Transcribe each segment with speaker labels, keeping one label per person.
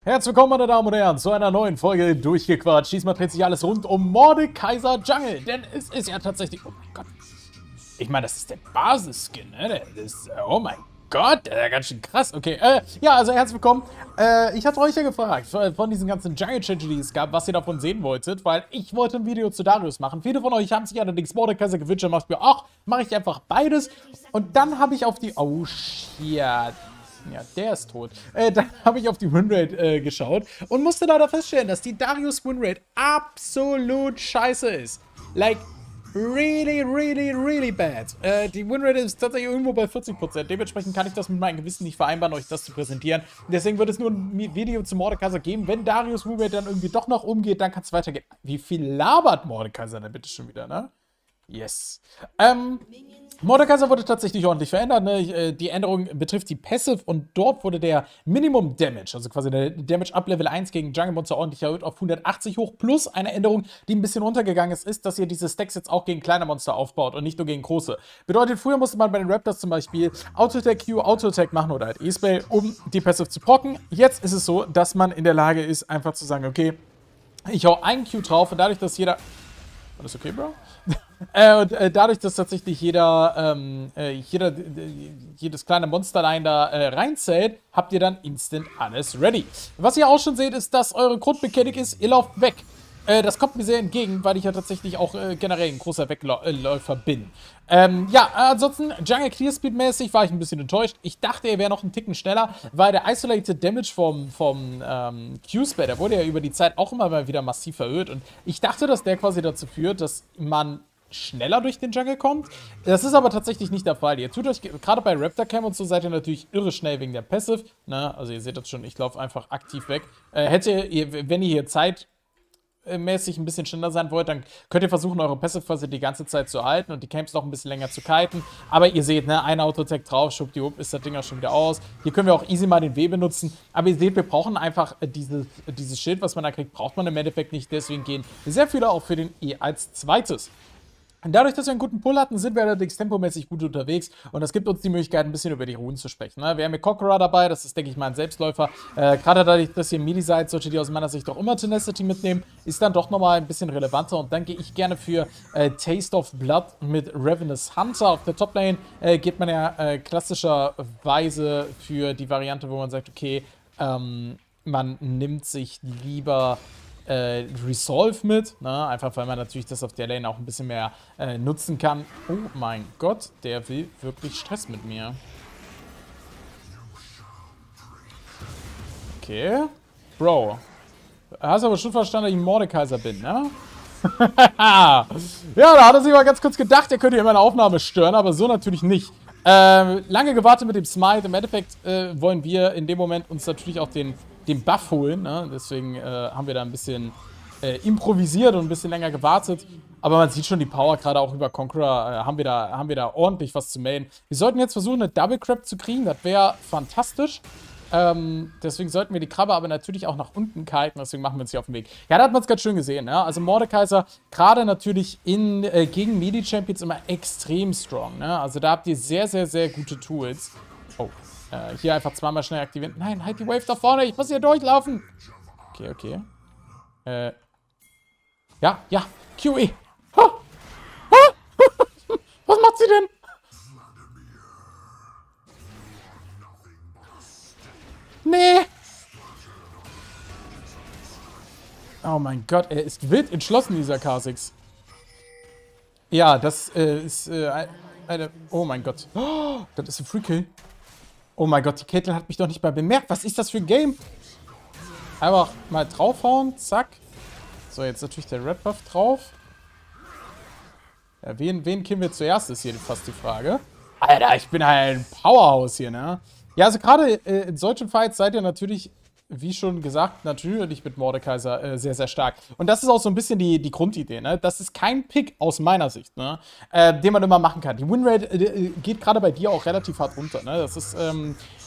Speaker 1: Herzlich willkommen, meine Damen und Herren, zu einer neuen Folge Durchgequatscht. Diesmal dreht sich alles rund um Mordekaiser Jungle, denn es ist ja tatsächlich... Oh mein Gott. Ich meine, das ist der Basis-Skin, ne? Das ist... Oh mein Gott, der ist ganz schön krass. Okay, ja, also herzlich willkommen. Ich hatte euch ja gefragt, von diesen ganzen Jungle-Change, die es gab, was ihr davon sehen wolltet, weil ich wollte ein Video zu Darius machen. Viele von euch haben sich allerdings Mordekaiser gewünscht und macht mir, ach, mache ich einfach beides. Und dann habe ich auf die... Oh, shit. Ja, der ist tot. Dann habe ich auf die Winrate geschaut und musste leider feststellen, dass die Darius Winrate absolut scheiße ist. Like, really bad. Die Winrate ist tatsächlich irgendwo bei 40%. Dementsprechend kann ich das mit meinem Gewissen nicht vereinbaren, euch das zu präsentieren. Deswegen wird es nur ein Video zu Mordekaiser geben. Wenn Darius Winrate dann irgendwie doch noch umgeht, dann kann es weitergehen. Wie viel labert Mordekaiser denn bitte schon wieder, ne? Yes. Mordekaiser wurde tatsächlich ordentlich verändert. Ne? Die Änderung betrifft die Passive und dort wurde der Minimum Damage, also quasi der Damage ab Level 1 gegen Jungle Monster ordentlich erhöht auf 180 hoch. Plus eine Änderung, die ein bisschen runtergegangen ist, dass ihr diese Stacks jetzt auch gegen kleine Monster aufbaut und nicht nur gegen große. Bedeutet, früher musste man bei den Raptors zum Beispiel Auto-Attack Q, Auto-Attack machen oder halt E-Spell, um die Passive zu procken. Jetzt ist es so, dass man in der Lage ist, einfach zu sagen, okay, ich hau einen Q drauf und dadurch, dass jeder... Alles okay, Bro? Dadurch, dass tatsächlich jedes kleine Monsterlein da reinzählt, habt ihr dann instant alles ready. Was ihr auch schon seht, ist, dass eure Grundmechanik ist, ihr lauft weg. Das kommt mir sehr entgegen, weil ich ja tatsächlich auch generell ein großer Wegläufer bin. Ja, ansonsten, Jungle Clear Speed mäßig war ich ein bisschen enttäuscht. Ich dachte, er wäre noch einen Ticken schneller, weil der Isolated Damage vom Q-Spell, der wurde ja über die Zeit auch immer mal wieder massiv erhöht. Und ich dachte, dass der quasi dazu führt, dass man schneller durch den Jungle kommt. Das ist aber tatsächlich nicht der Fall. Ihr tut euch, gerade bei Raptor Cam und so, seid ihr natürlich irre schnell wegen der Passive. Ne? Also ihr seht das schon, ich laufe einfach aktiv weg. Wenn ihr hier zeitmäßig ein bisschen schneller sein wollt, dann könnt ihr versuchen, eure Passive quasi die ganze Zeit zu halten und die Camps noch ein bisschen länger zu kiten. Aber ihr seht, ne, ein Auto-Attack drauf, schwuppdiwupp, ist das Ding auch schon wieder aus. Hier können wir auch easy mal den W benutzen. Aber ihr seht, wir brauchen einfach dieses Schild, was man da kriegt, braucht man im Endeffekt nicht. Deswegen gehen sehr viele auch für den E als zweites. Und dadurch, dass wir einen guten Pull hatten, sind wir allerdings tempomäßig gut unterwegs und das gibt uns die Möglichkeit, ein bisschen über die Runen zu sprechen. Ne? Wir haben hier Conqueror dabei, das ist, denke ich mal, ein Selbstläufer. Gerade dadurch, dass ihr Midi seid, solltet ihr aus meiner Sicht auch immer Tenacity mitnehmen, ist dann doch nochmal ein bisschen relevanter und dann gehe ich gerne für Taste of Blood mit Ravenous Hunter. Auf der Toplane geht man ja klassischerweise für die Variante, wo man sagt, okay, man nimmt sich lieber Resolve mit, ne? Einfach weil man natürlich das auf der Lane auch ein bisschen mehr nutzen kann. Oh mein Gott, der will wirklich Stress mit mir. Okay. Bro. Hast aber schon verstanden, dass ich ein Mordekaiser bin, ne? Ja, da hat er sich mal ganz kurz gedacht, er könnte hier meine Aufnahme stören, aber so natürlich nicht. Lange gewartet mit dem Smite. Im Endeffekt wollen wir in dem Moment uns natürlich auch den Buff holen. Ne? Deswegen haben wir da ein bisschen improvisiert und ein bisschen länger gewartet. Aber man sieht schon die Power, gerade auch über Conqueror haben wir da ordentlich was zu melden. Wir sollten jetzt versuchen, eine Double Crab zu kriegen. Das wäre fantastisch. Deswegen sollten wir die Krabbe aber natürlich auch nach unten kiten, deswegen machen wir uns hier auf den Weg. Ja, da hat man es ganz schön gesehen, ne? Also Mordekaiser, gerade natürlich gegen Midi-Champions immer extrem strong, ne? Also da habt ihr sehr gute Tools. Oh, hier einfach zweimal schnell aktivieren. Nein, halt die Wave da vorne, ich muss hier durchlaufen. Okay. Ja, QE. Ha! Was macht sie denn? Nee. Oh mein Gott, er ist wild entschlossen, dieser Kha'Zix. Ja, das ist eine... Oh mein Gott. Oh, das ist ein Free-Kill. Oh mein Gott, die Caitlyn hat mich doch nicht mal bemerkt. Was ist das für ein Game? Einfach mal draufhauen, zack. So, jetzt natürlich der Red Buff drauf. Ja, wen killen wir zuerst, ist hier fast die Frage. Alter, ich bin halt ein Powerhouse hier, ne? Ja, also gerade in solchen Fights seid ihr natürlich, wie schon gesagt, natürlich mit Mordekaiser sehr stark. Und das ist auch so ein bisschen die Grundidee, ne? Das ist kein Pick aus meiner Sicht, ne? Den man immer machen kann. Die Winrate geht gerade bei dir auch relativ hart runter, ne? Das ist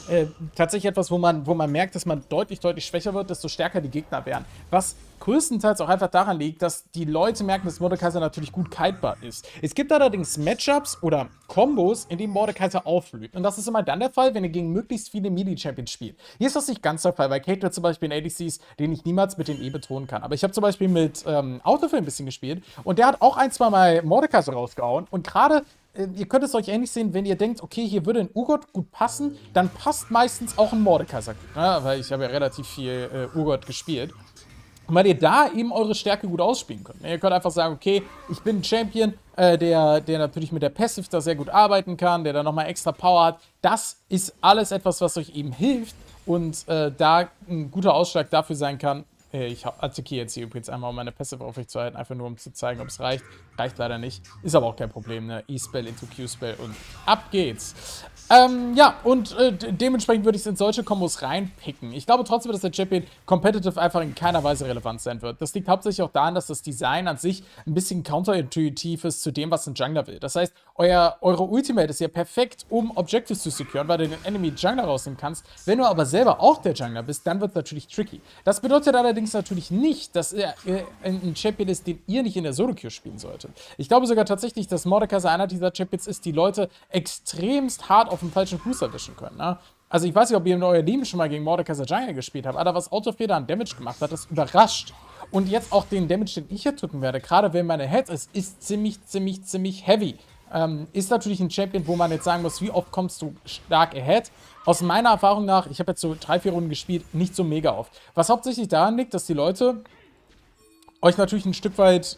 Speaker 1: tatsächlich etwas, wo man merkt, dass man deutlich, deutlich schwächer wird, desto stärker die Gegner werden. Was größtenteils auch einfach daran liegt, dass die Leute merken, dass Mordekaiser natürlich gut kitebar ist. Es gibt allerdings Matchups oder Kombos, in denen Mordekaiser aufblüht. Und das ist immer dann der Fall, wenn ihr gegen möglichst viele Melee-Champions spielt. Hier ist das nicht ganz der Fall, weil Caitlyn zum Beispiel in ADCs, den ich niemals mit den E betonen kann. Aber ich habe zum Beispiel mit Autofill ein bisschen gespielt und der hat auch ein, zwei Mal Mordekaiser rausgehauen. Und gerade ihr könnt es euch ähnlich sehen, wenn ihr denkt, okay, hier würde ein Urgot gut passen, dann passt meistens auch ein Mordekaiser gut, ne? Weil ich habe ja relativ viel Urgot gespielt. Und weil ihr da eben eure Stärke gut ausspielen könnt. Ihr könnt einfach sagen, okay, ich bin ein Champion, der natürlich mit der Passive da sehr gut arbeiten kann, der da nochmal extra Power hat. Das ist alles etwas, was euch eben hilft und da ein guter Ausschlag dafür sein kann. Ich attackiere jetzt hier übrigens einmal, um meine Passive aufrechtzuerhalten, einfach nur um zu zeigen, ob es reicht. Reicht leider nicht. Ist aber auch kein Problem, ne? E-Spell into Q-Spell und ab geht's. Ja, und dementsprechend würde ich es in solche Kombos reinpicken. Ich glaube trotzdem, dass der Champion competitive einfach in keiner Weise relevant sein wird. Das liegt hauptsächlich auch daran, dass das Design an sich ein bisschen counterintuitiv ist zu dem, was ein Jungler will. Das heißt, eure Ultimate ist ja perfekt, um Objectives zu securen, weil du den Enemy Jungler rausnehmen kannst. Wenn du aber selber auch der Jungler bist, dann wird es natürlich tricky. Das bedeutet allerdings natürlich nicht, dass er ein Champion ist, den ihr nicht in der Solo-Queue spielen solltet. Ich glaube sogar tatsächlich, dass Mordekaiser einer dieser Champions ist, die Leute extremst hart auf dem falschen Fuß erwischen können. Ne? Also ich weiß nicht, ob ihr in eurem Leben schon mal gegen Mordekaiser Jungle gespielt habt, aber was Autofeder an Damage gemacht hat, das überrascht. Und jetzt auch den Damage, den ich hier drücken werde, gerade wenn meine Head ist ziemlich heavy. Ist natürlich ein Champion, wo man jetzt sagen muss, wie oft kommst du stark ahead? Aus meiner Erfahrung nach, ich habe jetzt so 3-4 Runden gespielt, nicht so mega oft. Was hauptsächlich daran liegt, dass die Leute euch natürlich ein Stück weit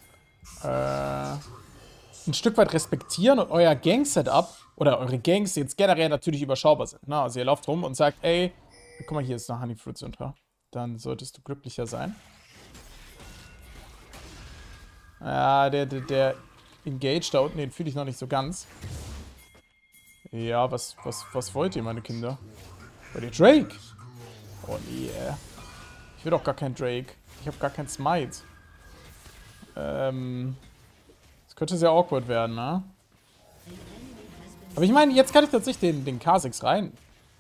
Speaker 1: respektieren und euer Gang-Setup oder eure Gangs jetzt generell natürlich überschaubar sind. Ne? Also ihr lauft rum und sagt, ey, guck mal, hier ist eine Honeyfruit Syndra. Dann solltest du glücklicher sein. Ja, der Engage da unten, den fühle ich noch nicht so ganz. Ja, was wollt ihr, meine Kinder? Wollt ihr Drake? Oh nee, ich will doch gar keinen Drake. Ich habe gar keinen Smite. Das könnte sehr awkward werden, ne? Aber ich meine, jetzt kann ich tatsächlich den Kha'Zix rein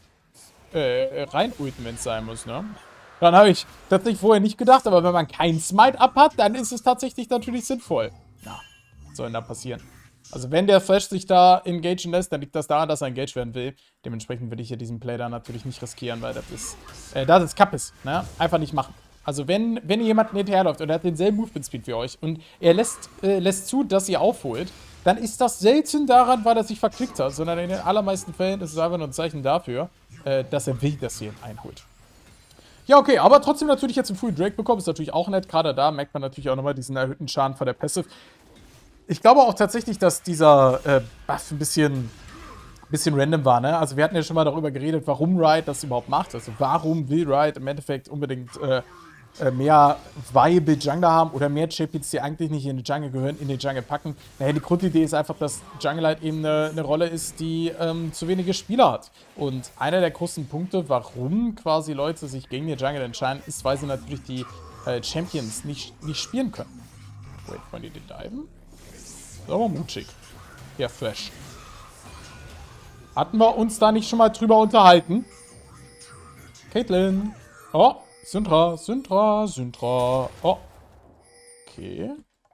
Speaker 1: ulten, wenn es sein muss, ne? Dann habe ich tatsächlich vorher nicht gedacht, aber wenn man keinen Smite ab hat, dann ist es tatsächlich natürlich sinnvoll. Ja, was soll denn da passieren? Also wenn der Flash sich da engagen lässt, dann liegt das daran, dass er engaged werden will. Dementsprechend will ich hier diesen Play da natürlich nicht riskieren, weil das ist Kappes, ne? Einfach nicht machen. Also wenn ihr jemanden hinterherläuft und er hat denselben Movement Speed wie euch und er lässt zu, dass ihr aufholt, dann ist das selten daran, weil er sich verklickt hat, sondern in den allermeisten Fällen ist es einfach nur ein Zeichen dafür, dass er will, dass ihr ihn einholt. Ja, okay, aber trotzdem natürlich jetzt einen Free Drake bekommen, ist natürlich auch nett. Gerade da merkt man natürlich auch nochmal diesen erhöhten Schaden von der Passive. Ich glaube auch tatsächlich, dass dieser Buff ein bisschen random war, ne? Also wir hatten ja schon mal darüber geredet, warum Riot das überhaupt macht. Also warum will Riot im Endeffekt unbedingt mehr viable Jungler haben oder mehr Champions, die eigentlich nicht in die Jungle gehören, in den Jungle packen. Naja, die Grundidee ist einfach, dass Jungle halt eben eine Rolle ist, die zu wenige Spieler hat. Und einer der großen Punkte, warum quasi Leute sich gegen den Jungle entscheiden, ist, weil sie natürlich die Champions nicht spielen können. Wait, wollen die den diven? Das ist aber mutig. Ja, Fresh. Hatten wir uns da nicht schon mal drüber unterhalten? Caitlyn. Oh, Syndra. Oh. Okay.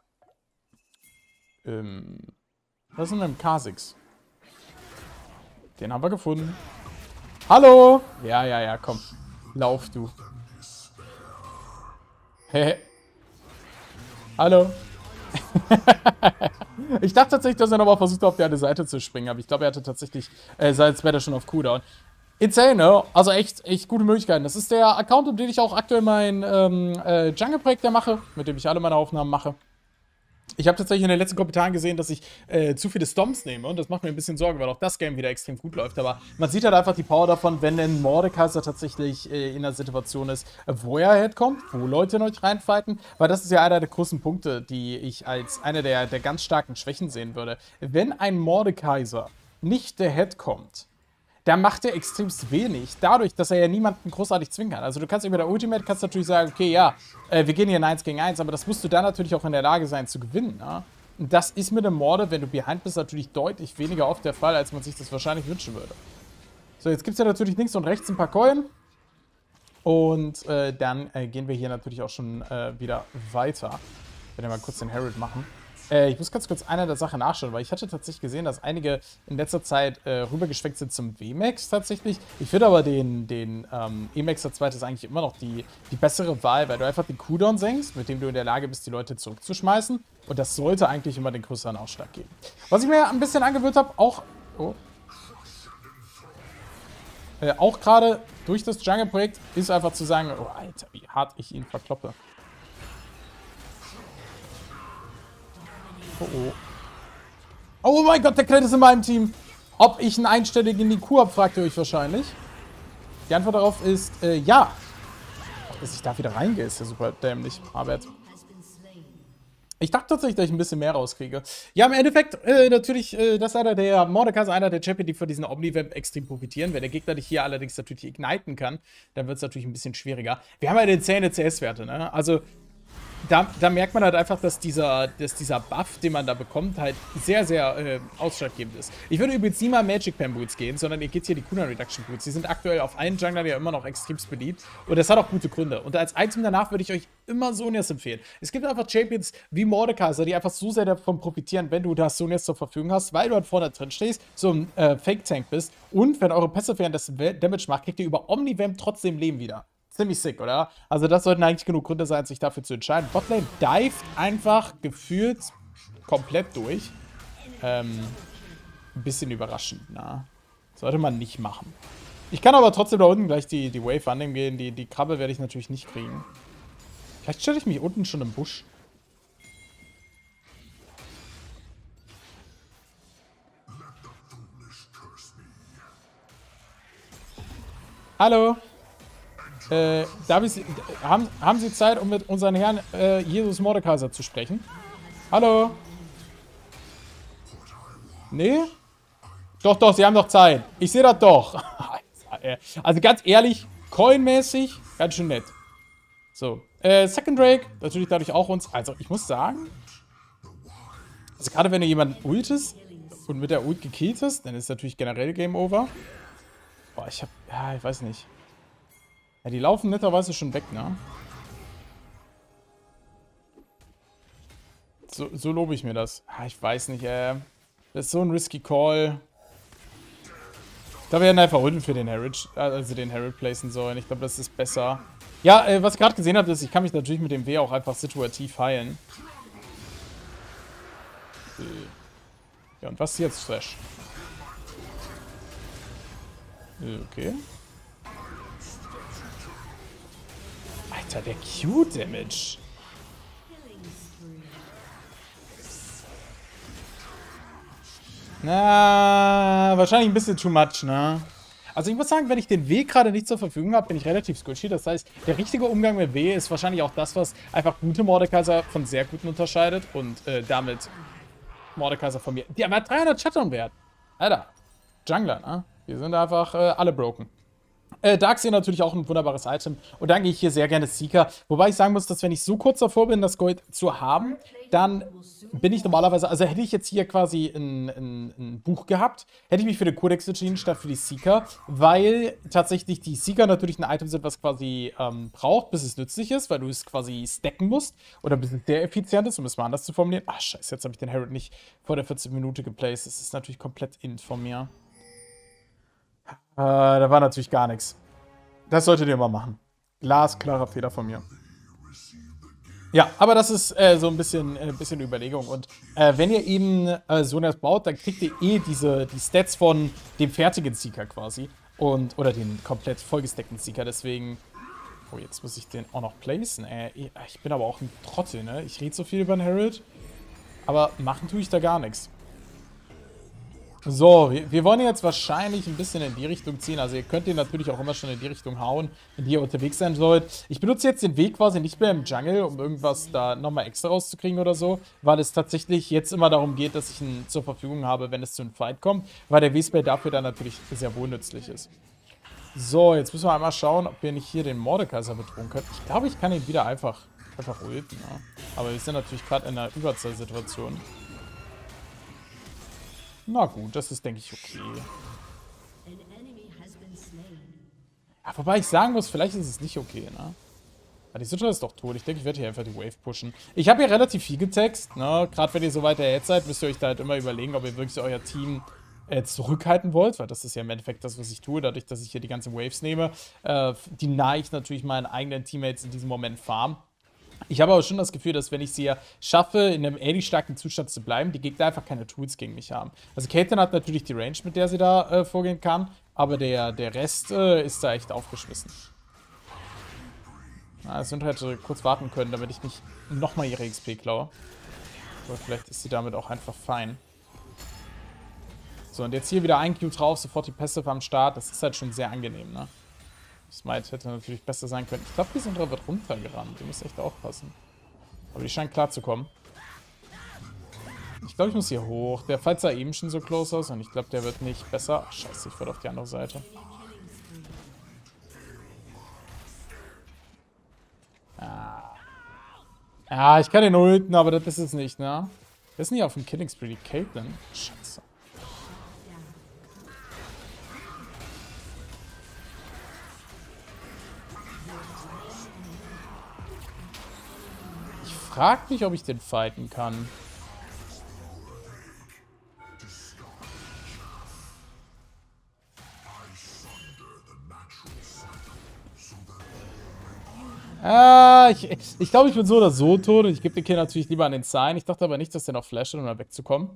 Speaker 1: Was ist denn mit dem Kha'Zix? Den haben wir gefunden. Hallo! Ja, komm. Lauf, du. Hey. Hallo. Ich dachte tatsächlich, dass er nochmal versucht hat, auf die eine Seite zu springen, aber ich glaube, er hatte tatsächlich sein Sweater schon auf Cooldown. Insane, ne? Also echt gute Möglichkeiten. Das ist der Account, um den ich auch aktuell mein Jungle-Projekt mache, mit dem ich alle meine Aufnahmen mache. Ich habe tatsächlich in den letzten Kommentaren gesehen, dass ich zu viele Stomps nehme und das macht mir ein bisschen Sorge, weil auch das Game wieder extrem gut läuft. Aber man sieht halt einfach die Power davon, wenn ein Mordekaiser tatsächlich in einer Situation ist, wo er herkommt, wo Leute in euch reinfighten. Weil das ist ja einer der großen Punkte, die ich als eine der ganz starken Schwächen sehen würde. Wenn ein Mordekaiser nicht der Head kommt, da macht er extremst wenig, dadurch, dass er ja niemanden großartig zwingen kann. Also du kannst über der Ultimate natürlich sagen, okay, ja, wir gehen hier in 1 gegen 1, aber das musst du dann natürlich auch in der Lage sein zu gewinnen. Ne? Und das ist mit dem Morde, wenn du behind bist, natürlich deutlich weniger oft der Fall, als man sich das wahrscheinlich wünschen würde. So, jetzt gibt es ja natürlich links und rechts ein paar Coin. Und dann gehen wir hier natürlich auch schon wieder weiter. Ich werde mal kurz den Herald machen. Ich muss ganz kurz einer der Sache nachschauen, weil ich hatte tatsächlich gesehen, dass einige in letzter Zeit rübergeschwenkt sind zum W-Max tatsächlich. Ich finde aber den E-Maxer 2 ist eigentlich immer noch die bessere Wahl, weil du einfach den Cooldown senkst, mit dem du in der Lage bist, die Leute zurückzuschmeißen. Und das sollte eigentlich immer den größeren Ausschlag geben. Was ich mir ein bisschen angewöhnt habe, auch gerade durch das Jungle-Projekt, ist einfach zu sagen, oh Alter, wie hart ich ihn verkloppe. Oh oh. Oh mein Gott, der Klett ist in meinem Team. Ob ich einen einstelligen IQ habe, fragt ihr euch wahrscheinlich. Die Antwort darauf ist, ja. Ach, dass ich da wieder reingehe, ist ja super dämlich. Aber ich dachte tatsächlich, dass ich ein bisschen mehr rauskriege. Ja, im Endeffekt, natürlich, das ist einer der Mordekaiser, einer der Champion, die von diesen Omni-Vamp extrem profitieren. Wenn der Gegner dich hier allerdings natürlich igniten kann, dann wird es natürlich ein bisschen schwieriger. Wir haben ja den 10 CS-Werte, ne? Also, da merkt man halt einfach, dass dieser Buff, den man da bekommt, halt sehr, sehr ausschlaggebend ist. Ich würde übrigens nie mal Magic Pen Boots gehen, sondern ihr geht hier die Kuna Reduction Boots. Die sind aktuell auf allen Junglern ja immer noch extremst beliebt. Und das hat auch gute Gründe. Und als Item danach würde ich euch immer Sonias empfehlen. Es gibt einfach Champions wie Mordekaiser, die einfach so sehr davon profitieren, wenn du da Sonias zur Verfügung hast, weil du halt vorne drin stehst, so ein Fake-Tank bist. Und wenn eure Passive währenddessen Damage macht, kriegt ihr über Omni-Vamp trotzdem Leben wieder. Ziemlich sick, oder? Also das sollten eigentlich genug Gründe sein, sich dafür zu entscheiden. Botlane dived einfach gefühlt komplett durch. Ein bisschen überraschend, na. Sollte man nicht machen. Ich kann aber trotzdem da unten gleich die Wave annehmen gehen. Die Krabbe werde ich natürlich nicht kriegen. Vielleicht stelle ich mich unten schon im Busch. Hallo. Haben Sie Zeit, um mit unseren Herrn Jesus Mordekaiser zu sprechen? Hallo? Nee? Doch, Sie haben doch Zeit. Ich sehe das doch. Also ganz ehrlich, coinmäßig, ganz schön nett. So, Second Drake, natürlich dadurch auch uns. Also ich muss sagen, also gerade wenn du jemanden ultest und mit der Ult gekillt hast, dann ist natürlich generell Game Over. Boah, ich weiß nicht. Ja, die laufen netterweise schon weg, ne? So lobe ich mir das. Ich weiß nicht, das ist so ein risky Call. Ich glaube, wir hätten einfach unten für den Herald, also den Herald placen sollen. Ich glaube, das ist besser. Ja, was ich gerade gesehen habe, ist, ich kann mich natürlich mit dem W auch einfach situativ heilen. Ja, und was ist jetzt Thresh? Okay. Alter, der Q-Damage. Na, wahrscheinlich ein bisschen too much, ne? Also ich muss sagen, wenn ich den W gerade nicht zur Verfügung habe, bin ich relativ squishy. Das heißt, der richtige Umgang mit W ist wahrscheinlich auch das, was einfach gute Mordekaiser von sehr guten unterscheidet. Und damit Mordekaiser von mir. Die haben 300 Shutdown wert. Alter, Jungler, ne? Die sind einfach alle broken. Darkseer natürlich auch ein wunderbares Item. Und dann gehe ich hier sehr gerne Seeker. Wobei ich sagen muss, dass wenn ich so kurz davor bin, das Gold zu haben, dann bin ich normalerweise, also hätte ich jetzt hier quasi ein Buch gehabt, hätte ich mich für den Codex entschieden statt für die Seeker, weil tatsächlich die Seeker natürlich ein Item sind, was quasi braucht, bis es nützlich ist, weil du es quasi stacken musst oder bis es sehr effizient ist, um es mal anders zu formulieren. Ach scheiße, jetzt habe ich den Herald nicht vor der 14 Minute geplaced. Das ist natürlich komplett in von mir. Da war natürlich gar nichts. Das solltet ihr mal machen. Glasklarer Fehler von mir. Ja, aber das ist so ein bisschen Überlegung. Und wenn ihr eben Sonias baut, dann kriegt ihr die Stats von dem fertigen Seeker quasi. Oder den komplett vollgesteckten Seeker. Deswegen. Oh, jetzt muss ich den auch noch placen. Ich bin aber auch ein Trottel, ne? Ich rede so viel über den Herald. Aber machen tue ich da gar nichts. So, wir wollen jetzt wahrscheinlich ein bisschen in die Richtung ziehen. Also ihr könnt ihn natürlich auch immer schon in die Richtung hauen, in die ihr unterwegs sein sollt. Ich benutze jetzt den Weg quasi nicht mehr im Jungle, um irgendwas da nochmal extra rauszukriegen oder so, weil es tatsächlich jetzt immer darum geht, dass ich ihn zur Verfügung habe, wenn es zu einem Fight kommt, weil der W-Spell dafür dann natürlich sehr wohl nützlich ist. So, jetzt müssen wir einmal schauen, ob wir nicht hier den Mordekaiser bedrohen können. Ich glaube, ich kann ihn wieder einfach ulten, ne? Aber wir sind natürlich gerade in einer Überzahlsituation. Na gut, das ist, denke ich, okay. Ja, wobei ich sagen muss, vielleicht ist es nicht okay, ne? Aber die Syndra ist doch tot. Ich denke, ich werde hier einfach die Wave pushen. Ich habe hier relativ viel getext, ne? Gerade wenn ihr so weit ahead seid, müsst ihr euch da halt immer überlegen, ob ihr wirklich so euer Team zurückhalten wollt, weil das ist ja im Endeffekt das, was ich tue, dadurch, dass ich hier die ganzen Waves nehme. Die nahe ich natürlich meinen eigenen Teammates in diesem Moment farm. Ich habe aber schon das Gefühl, dass wenn ich sie ja schaffe, in einem ähnlich starken Zustand zu bleiben, die Gegner einfach keine Tools gegen mich haben. Also Caitlyn hat natürlich die Range, mit der sie da vorgehen kann, aber der Rest ist da echt aufgeschmissen. Syndra hätte kurz warten können, damit ich nicht nochmal ihre XP klaue. Aber vielleicht ist sie damit auch einfach fein. So, und jetzt hier wieder ein Q drauf, sofort die Passive am Start. Das ist halt schon sehr angenehm, ne? Smite hätte natürlich besser sein können. Ich glaube, die Syndra wird runtergerannt. Die muss echt aufpassen. Aber die scheint klar zu kommen. Ich glaube, ich muss hier hoch. Der Fight sah eben schon so close aus und ich glaube, der wird nicht besser. Ach, scheiße, ich wurde auf die andere Seite. Ja, ich kann den ulten, aber das ist es nicht, ne? Wer ist denn hier auf dem Killing Spree? Die Caitlyn? Scheiße. Ich frag mich, ob ich den fighten kann. Ich glaube, ich bin so oder so tot und ich gebe den Kill natürlich lieber an den Sign. Ich dachte aber nicht, dass der noch flasht, um da wegzukommen.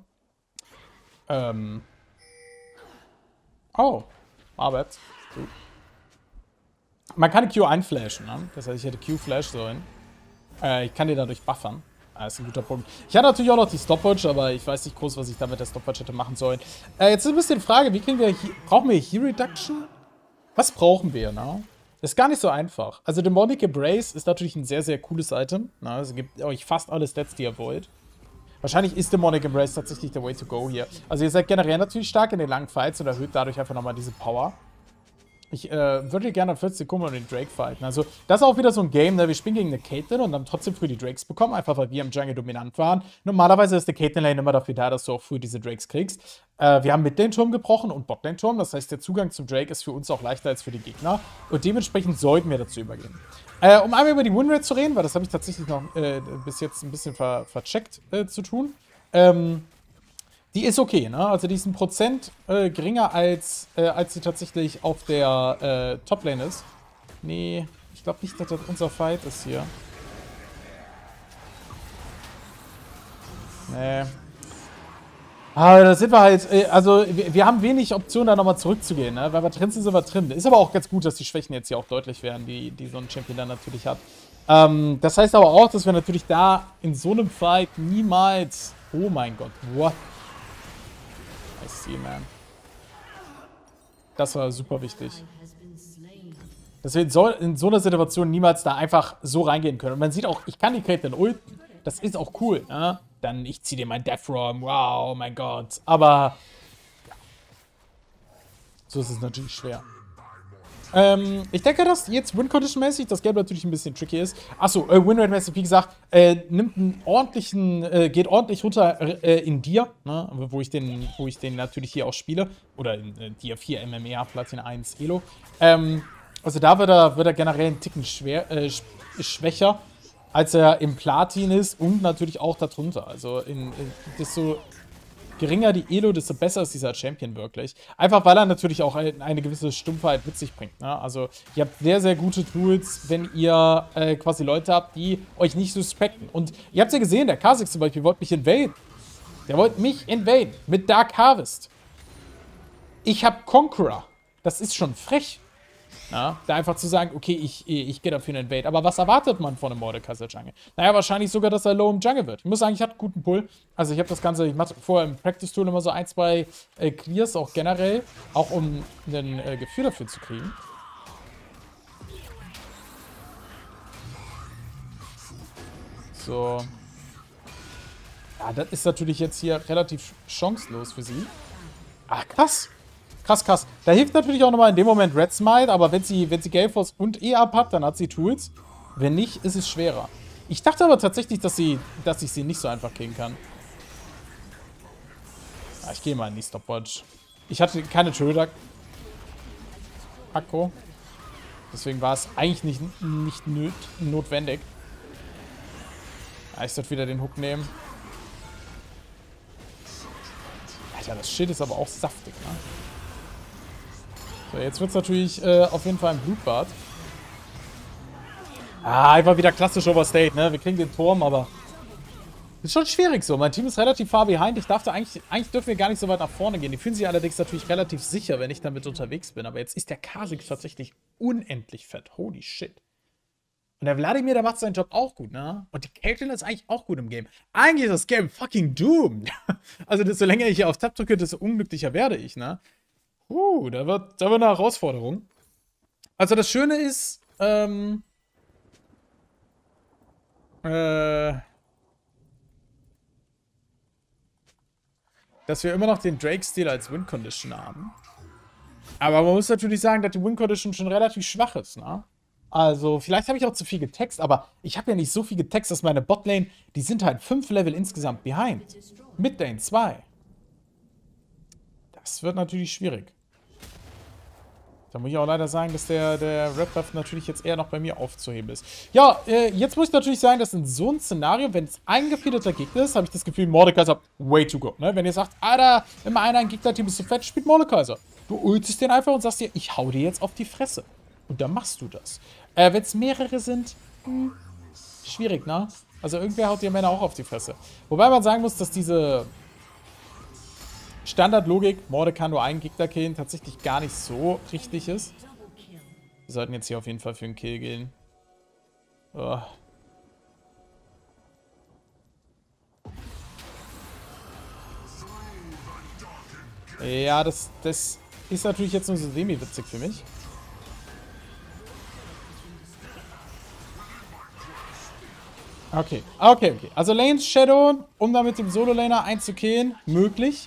Speaker 1: Oh. Arbeit. Gut. Man kann Q einflashen, ne? Das heißt, ich hätte Q-Flash sollen. Ich kann den dadurch buffern. Das ist ein guter Punkt. Ich hatte natürlich auch noch die Stopwatch, aber ich weiß nicht groß, was ich da mit der Stopwatch hätte machen sollen. Jetzt ist ein bisschen die Frage, wie kriegen wir hier... Brauchen wir Heal Reduction? Was brauchen wir, ne? Ist gar nicht so einfach. Also Demonic Embrace ist natürlich ein sehr, sehr cooles Item. Na, es gibt euch fast alle Stats, die ihr wollt. Wahrscheinlich ist Demonic Embrace tatsächlich der Way to go hier. Also ihr seid generell natürlich stark in den langen Fights und erhöht dadurch einfach nochmal diese Power. Ich würde gerne 40 Sekunden um den Drake fighten. Also das ist auch wieder so ein Game, ne? Wir spielen gegen eine Caitlyn und dann trotzdem früh die Drakes bekommen, einfach weil wir im Jungle dominant waren. Normalerweise ist der Caitlyn-Lane immer dafür da, dass du auch früh diese Drakes kriegst. Wir haben Midlane-Turm gebrochen und Botlane-Turm, das heißt, der Zugang zum Drake ist für uns auch leichter als für die Gegner. Und dementsprechend sollten wir dazu übergehen. Um einmal über die Winrate zu reden, weil das habe ich tatsächlich noch bis jetzt ein bisschen vercheckt zu tun. Die ist okay, ne? Also die ist 1% geringer als sie tatsächlich auf der Toplane ist. Nee, ich glaube nicht, dass das unser Fight ist hier. Nee. Aber da sind wir halt, also wir haben wenig Optionen, da nochmal zurückzugehen, ne? Weil wir drin sind wir drin. Ist aber auch ganz gut, dass die Schwächen jetzt hier auch deutlich werden, die so ein Champion dann natürlich hat. Das heißt aber auch, dass wir natürlich da in so einem Fight niemals... Oh mein Gott, what? I see, man. Das war super wichtig. Dass wir in so einer Situation niemals da einfach so reingehen können. Und man sieht auch, ich kann die Caitlyn ulten. Das ist auch cool, ne? Dann, ich ziehe dir mein Death Rom. Wow, mein Gott. Aber, ja. So ist es natürlich schwer. Ich denke, dass jetzt Win-Condition-mäßig das Game natürlich ein bisschen tricky ist. Achso, Win-Rate-mäßig, wie gesagt, nimmt einen ordentlichen, geht ordentlich runter in Dir, ne? wo ich den natürlich hier auch spiele. Oder in Dir 4 MMR, Platin 1 Elo. Also da wird er generell einen Ticken schwächer, als er im Platin ist und natürlich auch darunter. Also desto geringer die Elo, desto besser ist dieser Champion wirklich. Einfach weil er natürlich auch eine gewisse Stumpfheit mit sich bringt. Ne? Also ihr habt sehr, sehr gute Tools, wenn ihr quasi Leute habt, die euch nicht suspekten. Und ihr habt ja gesehen, der Kha'Zix zum Beispiel wollte mich invaden. Der wollte mich invaden mit Dark Harvest. Ich habe Conqueror. Das ist schon frech. Ja, da einfach zu sagen, okay, ich gehe dafür einen Invade. Aber was erwartet man von einem Mordekaiser Jungle? Naja, wahrscheinlich sogar, dass er low im Jungle wird. Ich muss sagen, ich hatte guten Pull. Also ich habe das Ganze, ich mache vorher im Practice-Tool immer so 1, 2 Clears, auch generell. Auch um ein Gefühl dafür zu kriegen. So. Ja, das ist natürlich jetzt hier relativ chancenlos für sie. Ah, krass. Krass, krass. Da hilft natürlich auch nochmal in dem Moment Red Smite, aber wenn sie Gale Force und E-Up hat, dann hat sie Tools. Wenn nicht, ist es schwerer. Ich dachte aber tatsächlich, dass ich sie nicht so einfach killen kann. Ja, ich gehe mal in die Stopwatch. Ich hatte keine Turret. Akko. Deswegen war es eigentlich nicht notwendig. Ich sollte wieder den Hook nehmen. Alter, das Schild ist aber auch saftig, ne? So, jetzt wird es natürlich auf jeden Fall ein Blutbad. Einfach wieder klassisch Overstate, ne? Wir kriegen den Turm, aber ist schon schwierig so. Mein Team ist relativ far behind. Ich dachte eigentlich dürfen wir gar nicht so weit nach vorne gehen. Die fühlen sich allerdings natürlich relativ sicher, wenn ich damit unterwegs bin. Aber jetzt ist der Kha'Zix tatsächlich unendlich fett. Holy shit. Und der Vladimir, der macht seinen Job auch gut, ne? Und die Caitlyn ist eigentlich auch gut im Game. Eigentlich ist das Game fucking doomed. Also desto länger ich hier auf Tab drücke, desto unglücklicher werde ich, ne? Da wird eine Herausforderung. Also das Schöne ist, dass wir immer noch den Drake-Stil als Win-Condition haben. Aber man muss natürlich sagen, dass die Win-Condition schon relativ schwach ist, ne? Also, vielleicht habe ich auch zu viel getext, aber ich habe ja nicht so viel getext, dass meine Botlane, die sind halt 5 Level insgesamt behind. Midlane 2. Das wird natürlich schwierig. Da muss ich auch leider sagen, dass der Red-Buff natürlich jetzt eher noch bei mir aufzuheben ist. Ja, jetzt muss ich natürlich sagen, dass in so einem Szenario, wenn es ein gefeederter Gegner ist, habe ich das Gefühl, Mordekaiser way to go. Ne? Wenn ihr sagt, Alter, immer ein Gegnerteam ist so fett, spielt Mordekaiser. Du ultest den einfach und sagst dir, ich hau dir jetzt auf die Fresse. Und dann machst du das. Wenn es mehrere sind, schwierig, ne? Also irgendwer haut dir Männer auch auf die Fresse. Wobei man sagen muss, dass diese Standardlogik, Morde kann nur einen Gegner killen, tatsächlich gar nicht so richtig ist. Wir sollten jetzt hier auf jeden Fall für einen Kill gehen. Oh. Ja, das ist natürlich jetzt nur so semi-witzig für mich. Okay. Also Lanes Shadow, um da mit dem Solo-Laner einzukillen, möglich.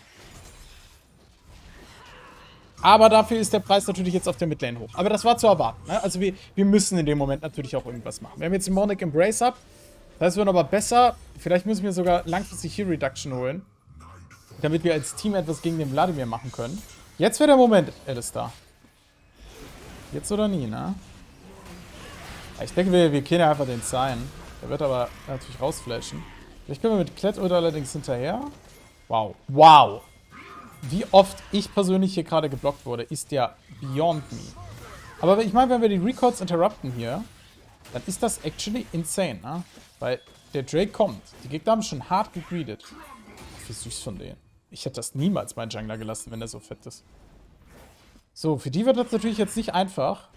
Speaker 1: Aber dafür ist der Preis natürlich jetzt auf der Midlane hoch. Aber das war zu erwarten. Ne? Also wir müssen in dem Moment natürlich auch irgendwas machen. Wir haben jetzt den Demonic Embrace ab. Das wird aber besser. Vielleicht müssen wir sogar langfristig Heal Reduction holen. Damit wir als Team etwas gegen den Vladimir machen können. Jetzt wäre der Moment, Alistar. Jetzt oder nie, ne? Ich denke, wir killen ja einfach den Sign. Der wird aber natürlich rausflashen. Vielleicht können wir mit Klett oder allerdings hinterher. Wow. Wow. Wie oft ich persönlich hier gerade geblockt wurde, ist ja beyond me. Aber ich meine, wenn wir die Records interrupten hier, dann ist das actually insane, ne? Weil der Drake kommt. Die Gegner haben schon hart gegreedet. Wie süß von denen. Ich hätte das niemals meinen Jungler gelassen, wenn er so fett ist. So, für die wird das natürlich jetzt nicht einfach.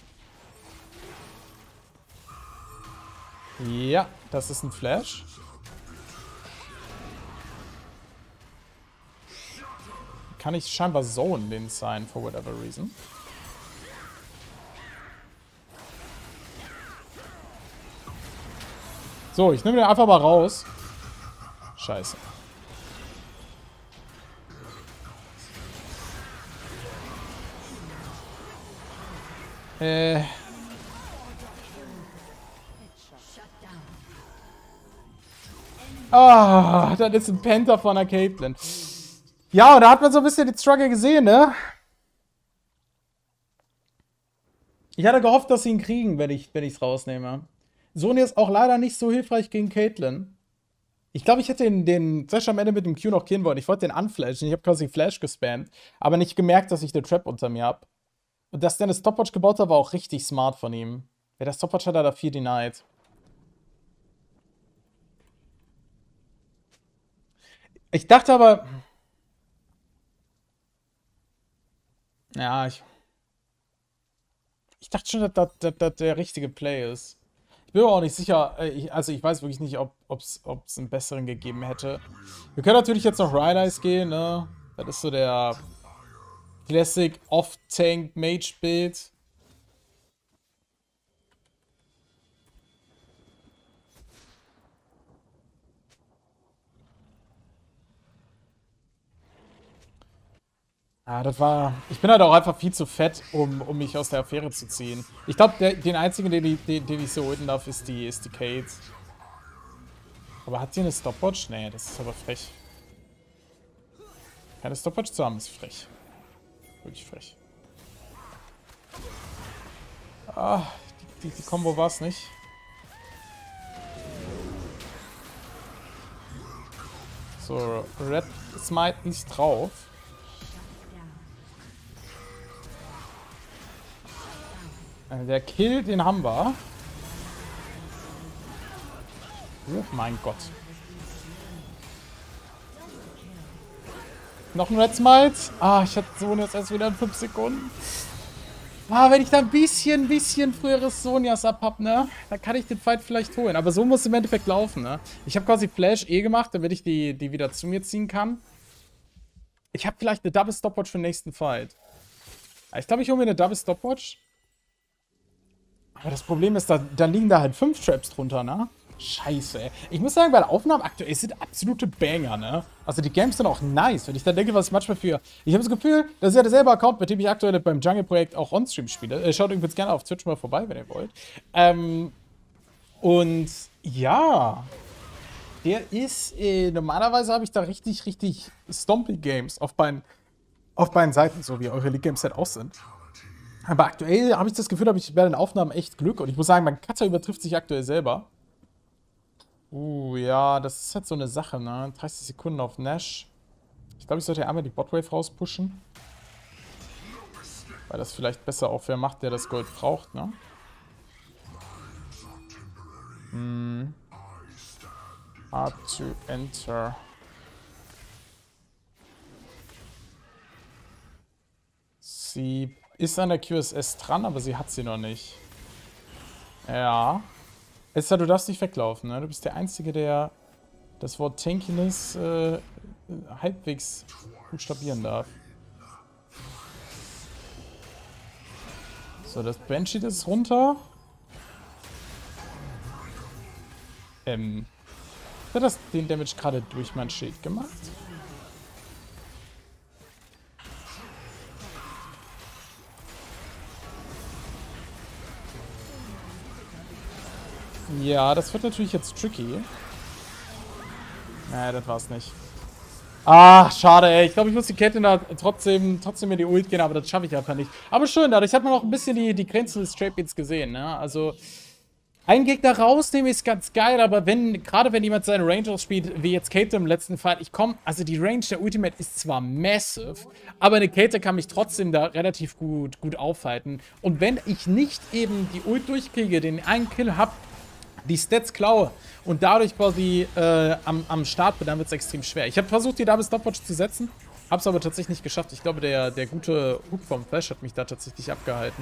Speaker 1: Ja, das ist ein Flash. Kann ich scheinbar zonen, den Sign, for whatever reason. So, ich nehme den einfach mal raus. Scheiße. Dann ist ein Panther von der Caitlyn. Ja, und da hat man so ein bisschen den Struggle gesehen, ne? Ich hatte gehofft, dass sie ihn kriegen, wenn ich's rausnehme. Sony ist auch leider nicht so hilfreich gegen Caitlyn. Ich glaube, ich hätte den Thresh am Ende mit dem Q noch killen wollen. Ich wollte den unflashen. Ich habe quasi Flash gespammt, aber nicht gemerkt, dass ich den Trap unter mir habe. Und dass der eine Stopwatch gebaut hat, war auch richtig smart von ihm. Wer das Stopwatch hat, hat da 4 denied. Ich dachte aber... Ja, ich dachte schon, dass das der richtige Play ist. Ich bin mir auch nicht sicher, also ich weiß wirklich nicht, ob es einen besseren gegeben hätte. Wir können natürlich jetzt noch Ride Eyes gehen, ne? Das ist so der Classic Off-Tank Mage Bild. Ja, das war... Ich bin halt auch einfach viel zu fett, um mich aus der Affäre zu ziehen. Ich glaube, den einzigen, den ich so holen darf, ist die Kate. Aber hat sie eine Stopwatch? Nee, das ist aber frech. Keine Stopwatch zu haben, ist frech. Wirklich frech. Ah, die Combo war es nicht. So, Red Smite ist drauf. Der Kill, den haben wir. Oh mein Gott. Noch ein Red Smite. Ah, ich hatte Sonias erst wieder in 5 Sekunden. Ah, wenn ich da ein bisschen früheres Sonias ab hab, ne? Dann kann ich den Fight vielleicht holen. Aber so muss es im Endeffekt laufen, ne? Ich habe quasi Flash gemacht, damit ich die wieder zu mir ziehen kann. Ich habe vielleicht eine Double Stopwatch für den nächsten Fight. Ich glaube, ich hole mir eine Double Stopwatch. Aber das Problem ist, da liegen da halt 5 Traps drunter, ne? Scheiße, ey. Ich muss sagen, bei der Aufnahme aktuell sind absolute Banger, ne? Also die Games sind auch nice. Wenn ich dann denke, was ich manchmal für... Ich habe das Gefühl, das ist ja derselbe Account, mit dem ich aktuell beim Jungle-Projekt auch on-stream spiele. Schaut übrigens gerne auf Twitch mal vorbei, wenn ihr wollt. Und ja... Der ist... normalerweise habe ich da richtig Stompy-Games auf beiden Seiten, so wie eure League-Games halt auch sind. Aber aktuell habe ich das Gefühl, habe ich bei den Aufnahmen echt Glück. Und ich muss sagen, mein Cutter übertrifft sich aktuell selber. Ja, das ist halt so eine Sache, ne? 30 Sekunden auf Nash. Ich glaube, ich sollte einmal die Botwave rauspushen. Weil das vielleicht besser auch wer macht, der das Gold braucht, ne? Hard to enter. Sie ist an der QSS dran, aber sie hat sie noch nicht. Ja. Esther, du darfst nicht weglaufen, ne? Du bist der Einzige, der das Wort Tankiness halbwegs buchstabieren darf. So, das Banshee ist runter. Hat das den Damage gerade durch mein Schild gemacht? Ja, das wird natürlich jetzt tricky. Naja, das war's nicht. Ah, schade, ey. Ich glaube, ich muss die Kette da trotzdem in die Ult gehen, aber das schaffe ich einfach nicht. Aber schön, dadurch hat man auch ein bisschen die Grenzen des Trade-Beats gesehen, ne? Also, einen Gegner rausnehmen ist ganz geil, aber gerade wenn jemand seine Range ausspielt, wie jetzt Kate im letzten Fall, also die Range der Ultimate ist zwar massive, aber eine Kate kann mich trotzdem da relativ gut aufhalten. Und wenn ich nicht eben die Ult durchkriege, den einen Kill hab, die Stats klaue und dadurch quasi am Start bin, dann wird es extrem schwer. Ich habe versucht, die Double Stopwatch zu setzen, habe es aber tatsächlich nicht geschafft. Ich glaube, der gute Hook vom Flash hat mich da tatsächlich abgehalten.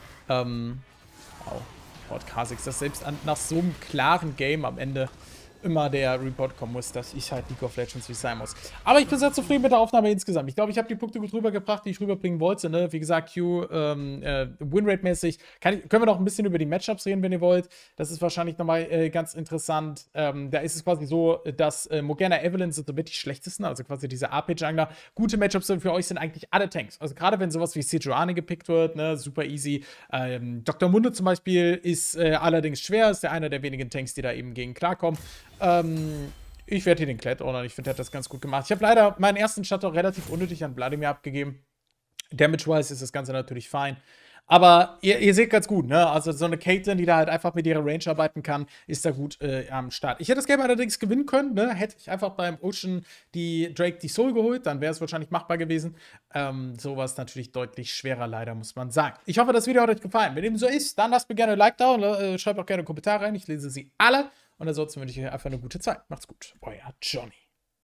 Speaker 1: Wow. Lord Kha'Zix, dass selbst nach so einem klaren Game am Ende immer der Report kommen muss, dass ich halt League of Legends wie sein muss. Aber ich bin sehr zufrieden mit der Aufnahme insgesamt. Ich glaube, ich habe die Punkte gut rübergebracht, die ich rüberbringen wollte. Ne? Wie gesagt, Winrate-mäßig können wir noch ein bisschen über die Matchups reden, wenn ihr wollt. Das ist wahrscheinlich nochmal ganz interessant. Da ist es quasi so, dass Morgana Evelynn sind somit die schlechtesten, also quasi diese AP-Jungler. Gute Matchups für euch sind eigentlich alle Tanks. Also gerade wenn sowas wie Sejuani gepickt wird, ne? Super easy. Dr. Munde zum Beispiel ist allerdings schwer, ist der einer der wenigen Tanks, die da eben gegen klarkommen. Ich werde hier den Klett ordern. Ich finde, er hat das ganz gut gemacht. Ich habe leider meinen ersten Shutdown relativ unnötig an Vladimir abgegeben. Damage-wise ist das Ganze natürlich fein. Aber ihr seht ganz gut, ne? Also so eine Caitlyn, die da halt einfach mit ihrer Range arbeiten kann, ist da gut am Start. Ich hätte das Game allerdings gewinnen können, ne? Hätte ich einfach beim Ocean Drake die Soul geholt, dann wäre es wahrscheinlich machbar gewesen. Sowas natürlich deutlich schwerer, leider, muss man sagen. Ich hoffe, das Video hat euch gefallen. Wenn dem so ist, dann lasst mir gerne ein Like da und schreibt auch gerne Kommentare rein. Ich lese sie alle. Und ansonsten wünsche ich euch einfach eine gute Zeit. Macht's gut. Euer Johnny.